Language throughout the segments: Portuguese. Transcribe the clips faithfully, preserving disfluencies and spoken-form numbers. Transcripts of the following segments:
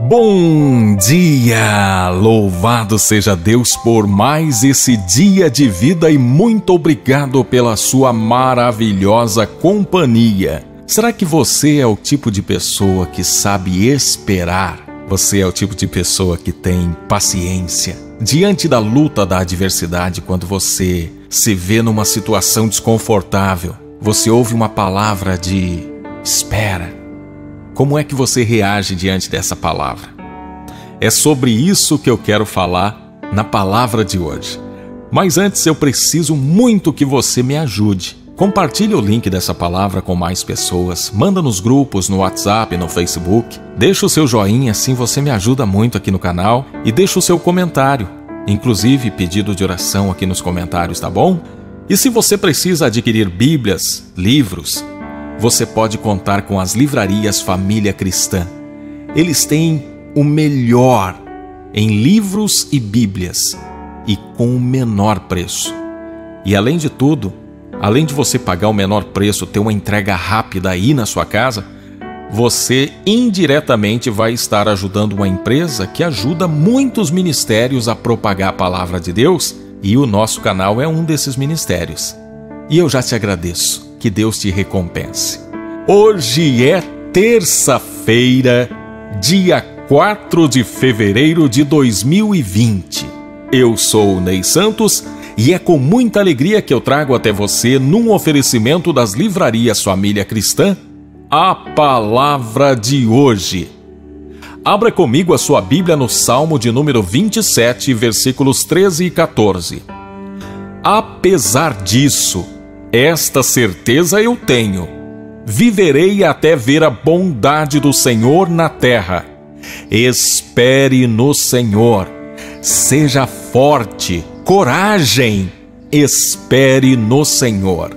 Bom dia! Louvado seja Deus por mais esse dia de vida e muito obrigado pela sua maravilhosa companhia. Será que você é o tipo de pessoa que sabe esperar? Você é o tipo de pessoa que tem paciência? Diante da luta, da adversidade, quando você se vê numa situação desconfortável, você ouve uma palavra de espera. Como é que você reage diante dessa palavra? É sobre isso que eu quero falar na palavra de hoje. Mas antes eu preciso muito que você me ajude. Compartilhe o link dessa palavra com mais pessoas, manda nos grupos, no WhatsApp, no Facebook. Deixa o seu joinha, assim você me ajuda muito aqui no canal. E deixa o seu comentário, inclusive pedido de oração aqui nos comentários, tá bom? E se você precisa adquirir bíblias, livros, você pode contar com as livrarias Família Cristã. Eles têm o melhor em livros e bíblias e com o menor preço. E além de tudo, além de você pagar o menor preço, ter uma entrega rápida aí na sua casa, você indiretamente vai estar ajudando uma empresa que ajuda muitos ministérios a propagar a palavra de Deus, e o nosso canal é um desses ministérios. E eu já te agradeço. Que Deus te recompense. Hoje é terça-feira, dia quatro de fevereiro de dois mil e vinte. Eu sou o Ney Santos e é com muita alegria que eu trago até você, num oferecimento das livrarias Família Cristã, a palavra de hoje. Abra comigo a sua Bíblia no Salmo de número vinte e sete, versículos treze e quatorze. Apesar disso, esta certeza eu tenho: viverei até ver a bondade do Senhor na terra. Espere no Senhor, seja forte, coragem, espere no Senhor.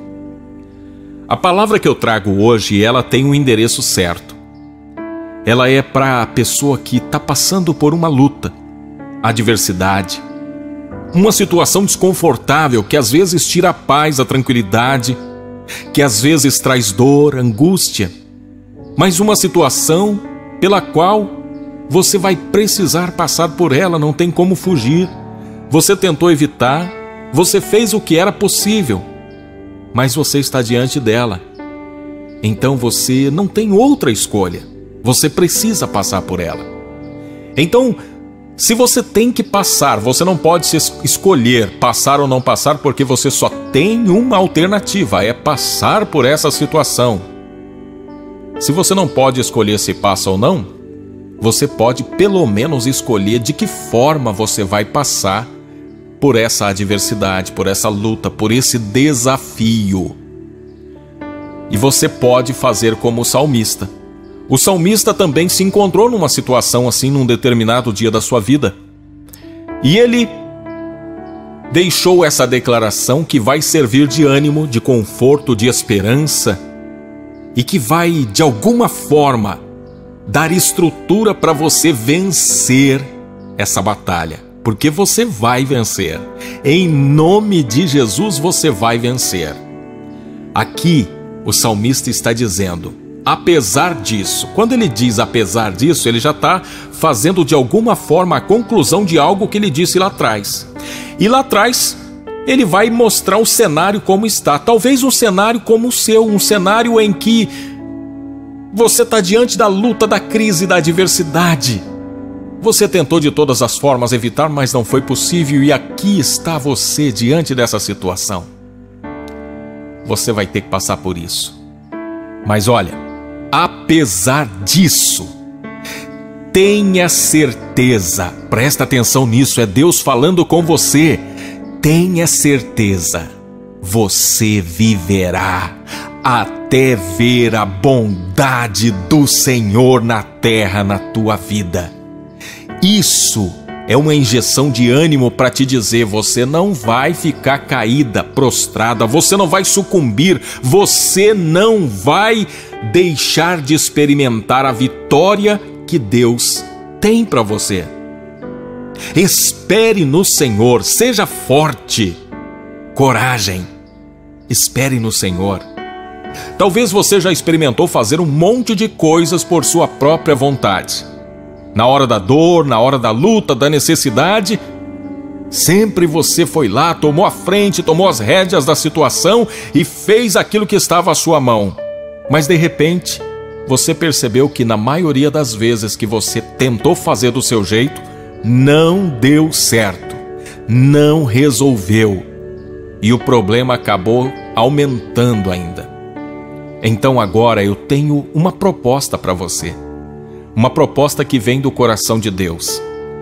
A palavra que eu trago hoje, ela tem um endereço certo. Ela é para a pessoa que está passando por uma luta, adversidade, uma situação desconfortável que às vezes tira a paz, a tranquilidade, que às vezes traz dor, angústia, mas uma situação pela qual você vai precisar passar por ela, não tem como fugir. Você tentou evitar, você fez o que era possível, mas você está diante dela. Então você não tem outra escolha, você precisa passar por ela. Então, se você tem que passar, você não pode se escolher passar ou não passar, porque você só tem uma alternativa, é passar por essa situação. Se você não pode escolher se passa ou não, você pode pelo menos escolher de que forma você vai passar por essa adversidade, por essa luta, por esse desafio. E você pode fazer como o salmista. O salmista também se encontrou numa situação assim num determinado dia da sua vida. E ele deixou essa declaração que vai servir de ânimo, de conforto, de esperança e que vai, de alguma forma, dar estrutura para você vencer essa batalha. Porque você vai vencer. Em nome de Jesus você vai vencer. Aqui o salmista está dizendo: apesar disso. Quando ele diz apesar disso, ele já está fazendo de alguma forma a conclusão de algo que ele disse lá atrás. E lá atrás, ele vai mostrar o cenário como está. Talvez um cenário como o seu, um cenário em que você está diante da luta, da crise, da adversidade. Você tentou de todas as formas evitar, mas não foi possível, e aqui está você diante dessa situação. Você vai ter que passar por isso. Mas olha, apesar disso, tenha certeza, presta atenção nisso, é Deus falando com você. Tenha certeza, você viverá até ver a bondade do Senhor na terra, na tua vida. Isso é uma injeção de ânimo para te dizer: você não vai ficar caída, prostrada, você não vai sucumbir, você não vai deixar de experimentar a vitória que Deus tem para você. Espere no Senhor, seja forte, coragem, espere no Senhor. Talvez você já experimentou fazer um monte de coisas por sua própria vontade. Na hora da dor, na hora da luta, da necessidade, sempre você foi lá, tomou a frente, tomou as rédeas da situação e fez aquilo que estava à sua mão. Mas de repente, você percebeu que na maioria das vezes que você tentou fazer do seu jeito, não deu certo, não resolveu. E o problema acabou aumentando ainda. Então agora eu tenho uma proposta para você. Uma proposta que vem do coração de Deus.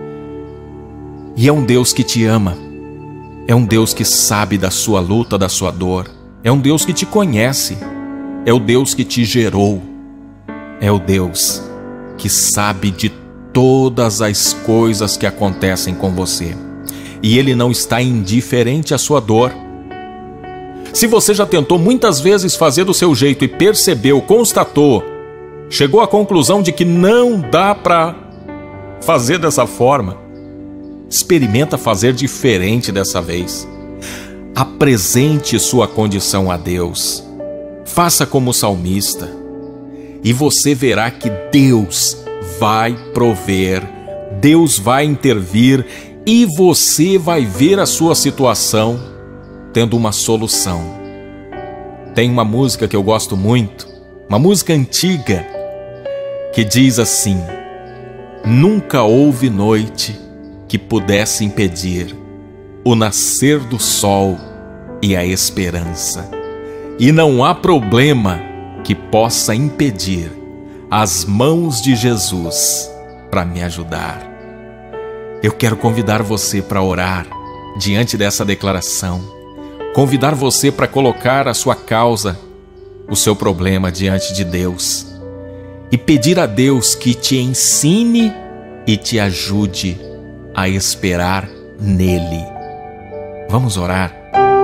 E é um Deus que te ama. É um Deus que sabe da sua luta, da sua dor. É um Deus que te conhece. É o Deus que te gerou. É o Deus que sabe de todas as coisas que acontecem com você. E Ele não está indiferente à sua dor. Se você já tentou muitas vezes fazer do seu jeito e percebeu, constatou, chegou à conclusão de que não dá para fazer dessa forma, experimenta fazer diferente dessa vez. Apresente sua condição a Deus. Faça como o salmista. E você verá que Deus vai prover, Deus vai intervir e você vai ver a sua situação tendo uma solução. Tem uma música que eu gosto muito, uma música antiga, que diz assim: nunca houve noite que pudesse impedir o nascer do sol e a esperança, e não há problema que possa impedir as mãos de Jesus para me ajudar. Eu quero convidar você para orar diante dessa declaração, convidar você para colocar a sua causa, o seu problema diante de Deus e pedir a Deus que te ensine e te ajude a esperar nele. Vamos orar.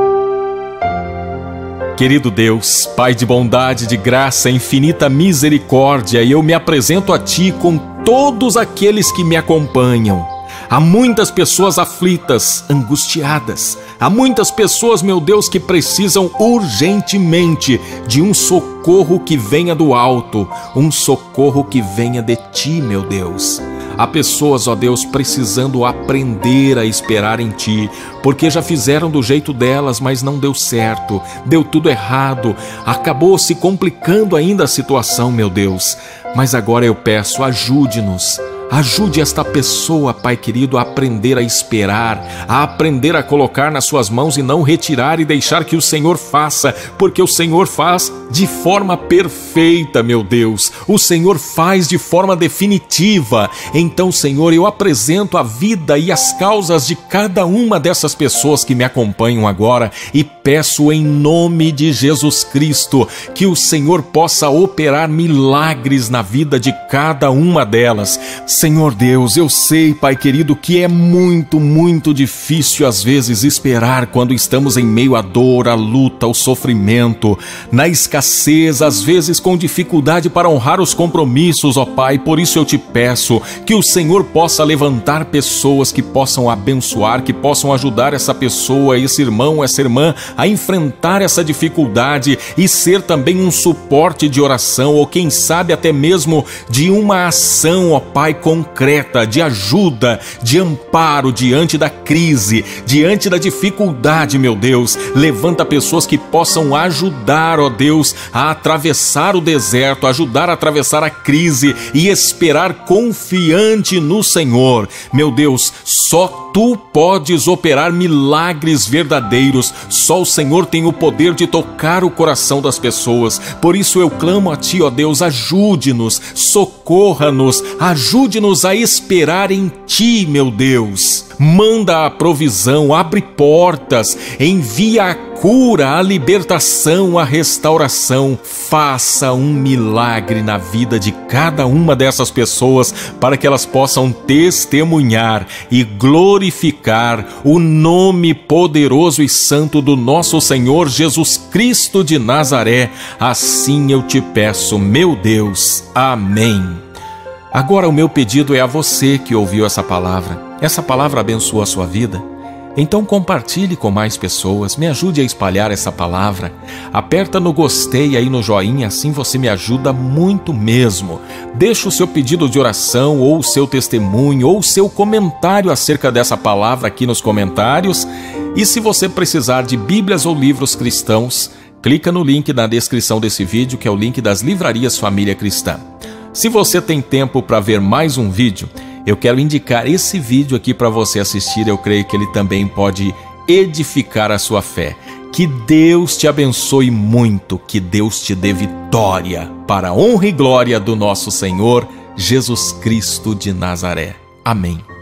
Querido Deus, Pai de bondade, de graça, infinita misericórdia, eu me apresento a Ti com todos aqueles que me acompanham. Há muitas pessoas aflitas, angustiadas. Há muitas pessoas, meu Deus, que precisam urgentemente de um socorro que venha do alto, um socorro que venha de Ti, meu Deus. Há pessoas, ó Deus, precisando aprender a esperar em Ti, porque já fizeram do jeito delas, mas não deu certo, deu tudo errado, acabou se complicando ainda a situação, meu Deus. Mas agora eu peço, ajude-nos. Ajude esta pessoa, Pai querido, a aprender a esperar, a aprender a colocar nas suas mãos e não retirar e deixar que o Senhor faça, porque o Senhor faz de forma perfeita, meu Deus. O Senhor faz de forma definitiva. Então, Senhor, eu apresento a vida e as causas de cada uma dessas pessoas que me acompanham agora e peço em nome de Jesus Cristo que o Senhor possa operar milagres na vida de cada uma delas. Senhor Deus, eu sei, Pai querido, que é muito, muito difícil às vezes esperar quando estamos em meio à dor, à luta, ao sofrimento, na escassez, às vezes com dificuldade para honrar os compromissos, ó Pai. Por isso eu te peço que o Senhor possa levantar pessoas que possam abençoar, que possam ajudar essa pessoa, esse irmão, essa irmã a enfrentar essa dificuldade e ser também um suporte de oração ou quem sabe até mesmo de uma ação, ó Pai, concreta, de ajuda, de amparo diante da crise, diante da dificuldade, meu Deus. Levanta pessoas que possam ajudar, ó Deus, a atravessar o deserto, ajudar a atravessar a crise e esperar confiante no Senhor. Meu Deus, só Tu podes operar milagres verdadeiros, só o Senhor tem o poder de tocar o coração das pessoas. Por isso eu clamo a Ti, ó Deus, ajude-nos, socorra-nos, ajude-nos a esperar em Ti, meu Deus. Manda a provisão, abre portas, envia a cura, a libertação, a restauração. Faça um milagre na vida de cada uma dessas pessoas para que elas possam testemunhar e glorificar o nome poderoso e santo do nosso Senhor Jesus Cristo de Nazaré. Assim eu te peço, meu Deus. Amém. Agora o meu pedido é a você que ouviu essa palavra. Essa palavra abençoa a sua vida. Então compartilhe com mais pessoas, me ajude a espalhar essa palavra. Aperta no gostei aí no joinha, assim você me ajuda muito mesmo. Deixa o seu pedido de oração, ou o seu testemunho, ou o seu comentário acerca dessa palavra aqui nos comentários. E se você precisar de Bíblias ou livros cristãos, clica no link na descrição desse vídeo, que é o link das livrarias Família Cristã. Se você tem tempo para ver mais um vídeo, eu quero indicar esse vídeo aqui para você assistir. Eu creio que ele também pode edificar a sua fé. Que Deus te abençoe muito, que Deus te dê vitória, para a honra e glória do nosso Senhor Jesus Cristo de Nazaré. Amém.